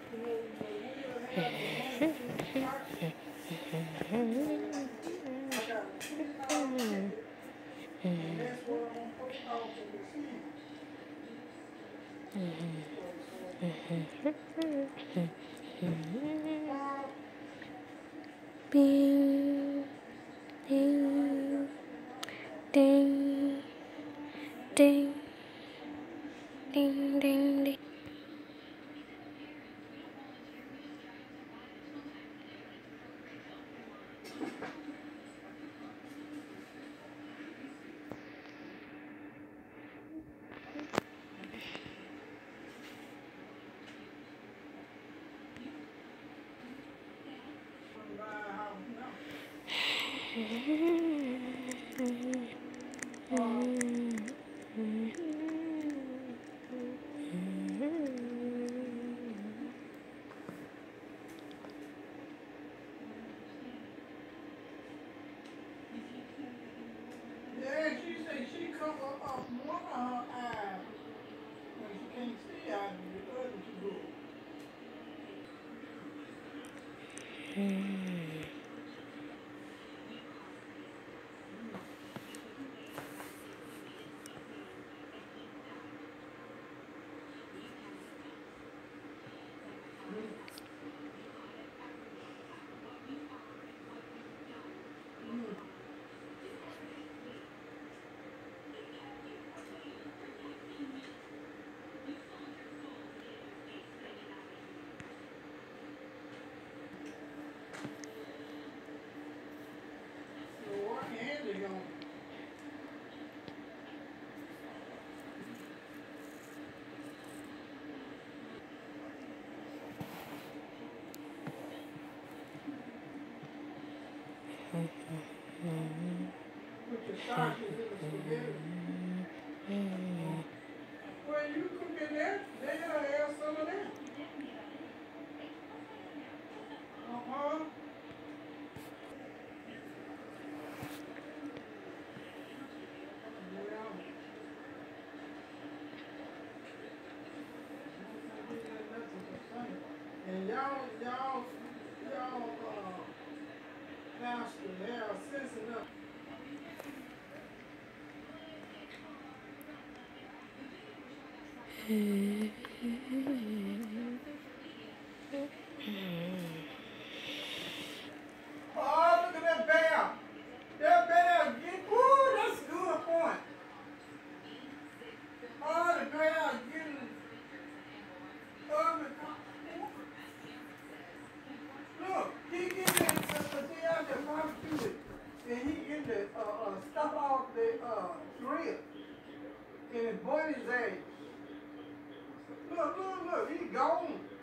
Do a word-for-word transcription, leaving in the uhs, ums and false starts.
Bing, ding, ding, ding, ding, ding, ding. Yeah, she said she come up off one of her eyes when she can't see out of the other two. So one hand they gonna put your sausages in the spaghetti. Well, you cook in there, they gotta have some of that. Uh-huh. Well, and y'all, y'all, y'all, uh, pastor, they are sense enough. Oh, look at that bear. That bear, get, ooh, that's a good point. Oh, the bear getting, oh, the, look, he getting it, because he out there barbecuing, and he getting the, uh, uh, stuff off the, uh, grill, and it burnt his ass. Look, look, look, he gone.